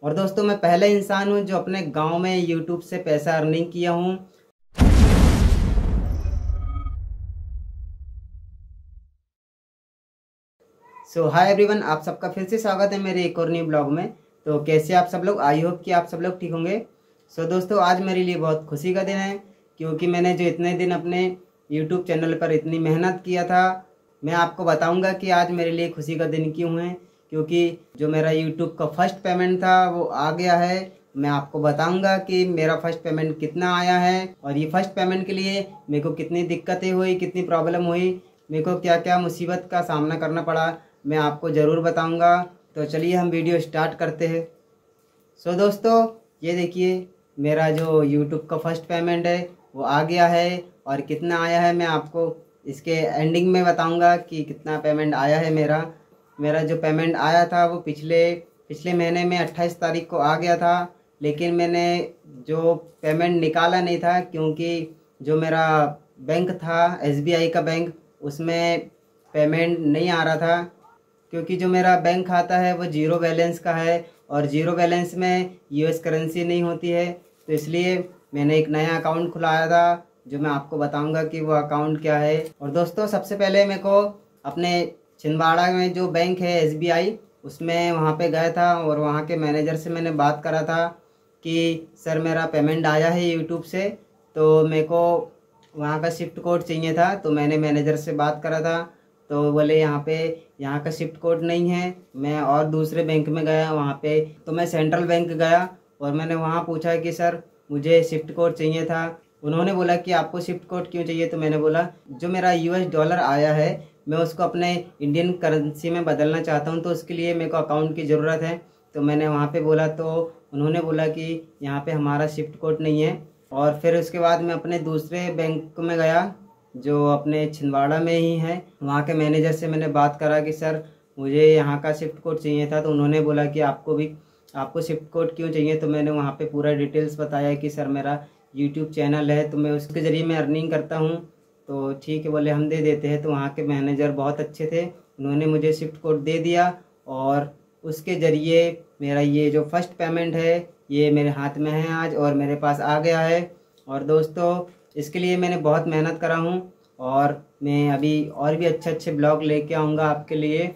और दोस्तों मैं पहला इंसान हूं जो अपने गांव में यूट्यूब से पैसा अर्निंग किया हूं। सो हाय एवरीवन, आप सबका फिर से स्वागत है मेरे एक और न्यू ब्लॉग में। तो कैसे आप सब लोग, आई होप कि आप सब लोग ठीक होंगे। सो दोस्तों आज मेरे लिए बहुत खुशी का दिन है, क्योंकि मैंने जो इतने दिन अपने यूट्यूब चैनल पर इतनी मेहनत किया था, मैं आपको बताऊंगा कि आज मेरे लिए खुशी का दिन क्यों है। क्योंकि जो मेरा यूट्यूब का फर्स्ट पेमेंट था वो आ गया है। मैं आपको बताऊंगा कि मेरा फर्स्ट पेमेंट कितना आया है और ये फर्स्ट पेमेंट के लिए मेरे को कितनी दिक्कतें हुई, कितनी प्रॉब्लम हुई, मेरे को क्या क्या मुसीबत का सामना करना पड़ा, मैं आपको ज़रूर बताऊंगा। तो चलिए हम वीडियो स्टार्ट करते हैं। सो दोस्तों ये देखिए, मेरा जो यूट्यूब का फर्स्ट पेमेंट है वो आ गया है और कितना आया है मैं आपको इसके एंडिंग में बताऊंगा कि कितना पेमेंट आया है। मेरा जो पेमेंट आया था वो पिछले महीने में 28 तारीख को आ गया था, लेकिन मैंने जो पेमेंट निकाला नहीं था, क्योंकि जो मेरा बैंक था SBI का बैंक, उसमें पेमेंट नहीं आ रहा था। क्योंकि जो मेरा बैंक खाता है वो जीरो बैलेंस का है और जीरो बैलेंस में US करेंसी नहीं होती है, तो इसलिए मैंने एक नया अकाउंट खुलाया था जो मैं आपको बताऊंगा कि वो अकाउंट क्या है। और दोस्तों सबसे पहले मेरे को अपने छिंदवाड़ा में जो बैंक है SBI, उसमें वहाँ पे गया था और वहाँ के मैनेजर से मैंने बात करा था कि सर मेरा पेमेंट आया है यूट्यूब से, तो मेरे को वहाँ का शिफ्ट कोड चाहिए था। तो मैंने मैनेजर से बात करा था, तो बोले यहाँ का शिफ्ट कोड नहीं है। मैं और दूसरे बैंक में गया वहाँ पे, तो मैं सेंट्रल बैंक गया और मैंने वहाँ पूछा कि सर मुझे शिफ्ट कोड चाहिए था। उन्होंने बोला कि आपको शिफ्ट कोड क्यों चाहिए, तो मैंने बोला जो मेरा US डॉलर आया है मैं उसको अपने इंडियन करेंसी में बदलना चाहता हूँ, तो उसके लिए मेरे को अकाउंट की ज़रूरत है। तो मैंने वहाँ पे बोला, तो उन्होंने बोला कि यहाँ पे हमारा शिफ्ट कोड नहीं है। और फिर उसके बाद मैं अपने दूसरे बैंक में गया जो अपने छिंदवाड़ा में ही है। वहाँ के मैनेजर से मैंने बात करा कि सर मुझे यहाँ का शिफ्ट कोड चाहिए था, तो उन्होंने बोला कि आपको शिफ्ट कोड क्यों चाहिए। तो मैंने वहाँ पे पूरा डिटेल्स बताया कि सर मेरा यूट्यूब चैनल है तो मैं उसके ज़रिए मैं अर्निंग करता हूँ। तो ठीक है बोले, हम दे देते हैं। तो वहाँ के मैनेजर बहुत अच्छे थे, उन्होंने मुझे शिफ्ट कोड दे दिया और उसके ज़रिए मेरा ये जो फर्स्ट पेमेंट है ये मेरे हाथ में है आज और मेरे पास आ गया है। और दोस्तों इसके लिए मैंने बहुत मेहनत करा हूँ और मैं अभी और भी अच्छे अच्छे ब्लॉग लेके आऊँगा आपके लिए।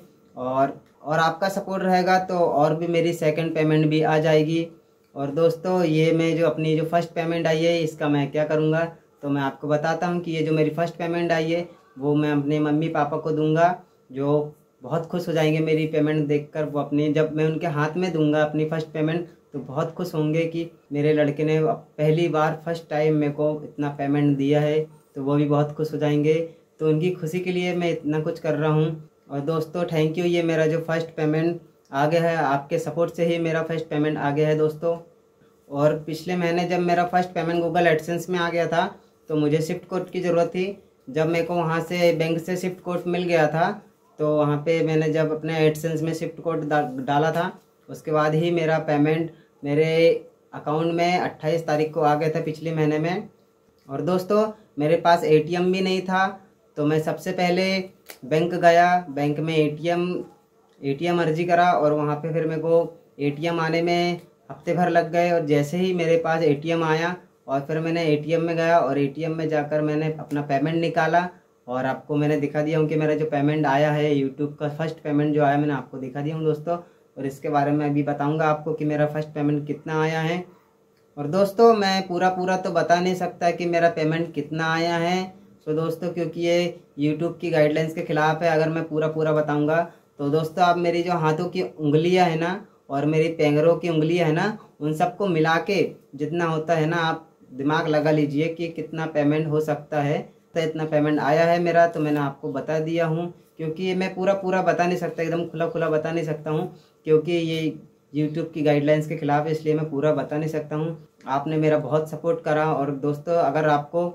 और आपका सपोर्ट रहेगा तो और भी मेरी सेकंड पेमेंट भी आ जाएगी। और दोस्तों ये मैं जो अपनी जो फर्स्ट पेमेंट आई है इसका मैं क्या करूँगा, तो मैं आपको बताता हूँ कि ये जो मेरी फर्स्ट पेमेंट आई है वो मैं अपने मम्मी पापा को दूंगा, जो बहुत खुश हो जाएंगे मेरी पेमेंट देखकर। वो अपनी जब मैं उनके हाथ में दूंगा अपनी फर्स्ट पेमेंट तो बहुत खुश होंगे कि मेरे लड़के ने पहली बार फर्स्ट टाइम मेरे को इतना पेमेंट दिया है, तो वो भी बहुत खुश हो जाएंगे। तो उनकी खुशी के लिए मैं इतना कुछ कर रहा हूँ। और दोस्तों थैंक यू, ये मेरा जो फर्स्ट पेमेंट आ गया है, आपके सपोर्ट से ही मेरा फर्स्ट पेमेंट आ गया है दोस्तों। और पिछले महीने जब मेरा फर्स्ट पेमेंट गूगल एडसेंस में आ गया था तो मुझे शिफ्ट कोड की ज़रूरत थी। जब मेरे को वहाँ से बैंक से शिफ्ट कोड मिल गया था तो वहाँ पे मैंने जब अपने एडसेंस में शिफ्ट कोड डाला था, उसके बाद ही मेरा पेमेंट मेरे अकाउंट में 28 तारीख को आ गया था पिछले महीने में। और दोस्तों मेरे पास ATM भी नहीं था, तो मैं सबसे पहले बैंक गया, बैंक में ATM अर्जी करा और वहाँ पे फिर मेरे को ATM आने में हफ्ते भर लग गए। और जैसे ही मेरे पास ATM आया और फिर मैंने ATM में गया और ATM में जाकर मैंने अपना पेमेंट निकाला और आपको मैंने दिखा दिया हूँ कि मेरा जो पेमेंट आया है यूट्यूब का फर्स्ट पेमेंट जो आया मैंने आपको दिखा दिया हूँ दोस्तों। और इसके बारे में अभी बताऊँगा आपको कि मेरा फर्स्ट पेमेंट कितना आया है। और दोस्तों मैं पूरा तो बता नहीं सकता कि मेरा पेमेंट कितना आया है, तो दोस्तों क्योंकि ये यूट्यूब की गाइडलाइंस के खिलाफ है अगर मैं पूरा बताऊँगा। तो दोस्तों आप मेरी जो हाथों की उंगलियां है ना और मेरी पैरों की उंगलियां है ना, उन सबको मिला के जितना होता है ना, आप दिमाग लगा लीजिए कि कितना पेमेंट हो सकता है। तो इतना पेमेंट आया है मेरा, तो मैंने आपको बता दिया हूँ। क्योंकि मैं पूरा बता नहीं सकता, एकदम खुला बता नहीं सकता हूँ, क्योंकि ये यूट्यूब की गाइडलाइंस के खिलाफ है, इसलिए मैं पूरा बता नहीं सकता हूँ। आपने मेरा बहुत सपोर्ट करा। और दोस्तों अगर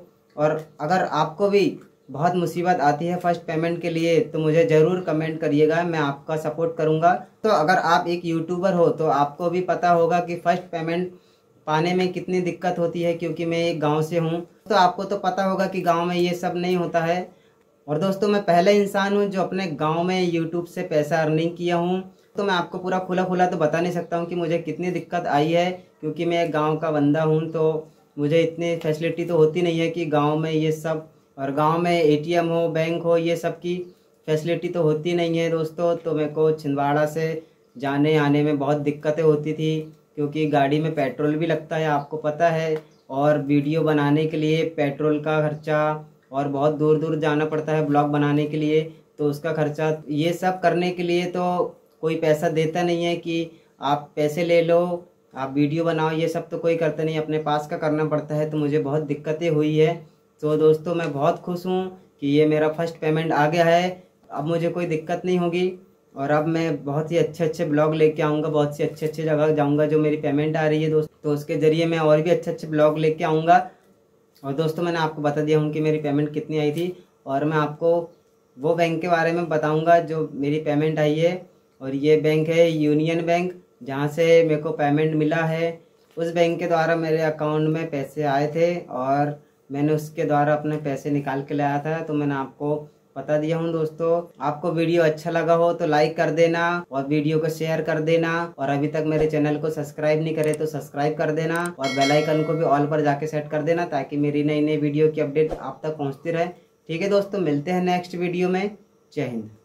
आपको भी बहुत मुसीबत आती है फर्स्ट पेमेंट के लिए तो मुझे ज़रूर कमेंट करिएगा, मैं आपका सपोर्ट करूंगा। तो अगर आप एक यूट्यूबर हो तो आपको भी पता होगा कि फर्स्ट पेमेंट पाने में कितनी दिक्कत होती है, क्योंकि मैं एक गांव से हूं, तो आपको तो पता होगा कि गांव में ये सब नहीं होता है। और दोस्तों मैं पहला इंसान हूं जो अपने गांव में यूट्यूब से पैसा अर्निंग किया हूं। तो मैं आपको पूरा खुला खुला तो बता नहीं सकता हूँ कि मुझे कितनी दिक्कत आई है, क्योंकि मैं एक गाँव का बंदा हूँ, तो मुझे इतनी फैसिलिटी तो होती नहीं है कि गाँव में ये सब, और गांव में एटीएम हो, बैंक हो, ये सब की फैसिलिटी तो होती नहीं है दोस्तों। तो मेरे को छिंदवाड़ा से जाने आने में बहुत दिक्कतें होती थी, क्योंकि गाड़ी में पेट्रोल भी लगता है, आपको पता है, और वीडियो बनाने के लिए पेट्रोल का खर्चा, और बहुत दूर दूर जाना पड़ता है ब्लॉग बनाने के लिए, तो उसका खर्चा, ये सब करने के लिए तो कोई पैसा देता नहीं है कि आप पैसे ले लो, आप वीडियो बनाओ, ये सब तो कोई करता नहीं, अपने पास का करना पड़ता है। तो मुझे बहुत दिक्कतें हुई है। तो दोस्तों मैं बहुत खुश हूँ कि ये मेरा फर्स्ट पेमेंट आ गया है, अब मुझे कोई दिक्कत नहीं होगी, और अब मैं बहुत ही अच्छे अच्छे ब्लॉग लेके आऊँगा, बहुत सी अच्छे अच्छे जगह जाऊँगा। जो मेरी पेमेंट आ रही है दोस्त, तो उसके ज़रिए मैं और भी अच्छे अच्छे ब्लॉग लेके आऊँगा। और दोस्तों मैंने आपको बता दिया हूँ कि मेरी पेमेंट कितनी आई थी, और मैं आपको वो बैंक के बारे में बताऊँगा जो मेरी पेमेंट आई है। और ये बैंक है यूनियन बैंक, जहाँ से मेरे को पेमेंट मिला है। उस बैंक के द्वारा मेरे अकाउंट में पैसे आए थे, और मैंने उसके द्वारा अपने पैसे निकाल के लाया था। तो मैंने आपको बता दिया हूँ दोस्तों। आपको वीडियो अच्छा लगा हो तो लाइक कर देना, और वीडियो को शेयर कर देना, और अभी तक मेरे चैनल को सब्सक्राइब नहीं करे तो सब्सक्राइब कर देना, और बेल आइकन को भी ऑल पर जाके सेट कर देना, ताकि मेरी नई नई वीडियो की अपडेट आप तक पहुँचती रहे। ठीक है दोस्तों, मिलते हैं नेक्स्ट वीडियो में। जय हिंद।